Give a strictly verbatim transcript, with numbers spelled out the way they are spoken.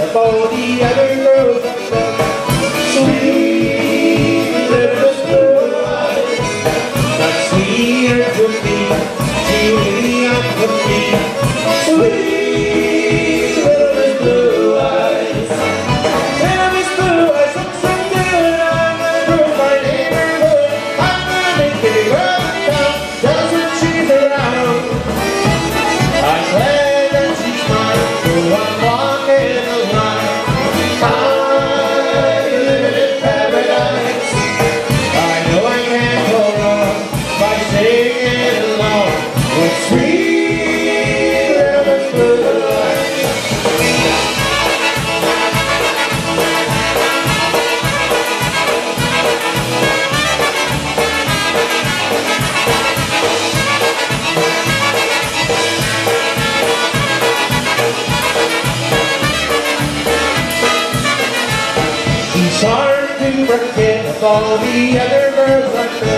of all the other girls I love. Sweet little blue eyes, not sweeter to me, she really up to me. Sweet little blue eyes, and these blue eyes look so good. I'm gonna prove my neighborhood. I'm gonna make it run down, just when she's around. I'm glad that she's mine, so I'm walking the line. I'm living in paradise. I know I can't go wrong by singing along with sweet little blue eyes. She's hard to forget of all the other girls I know.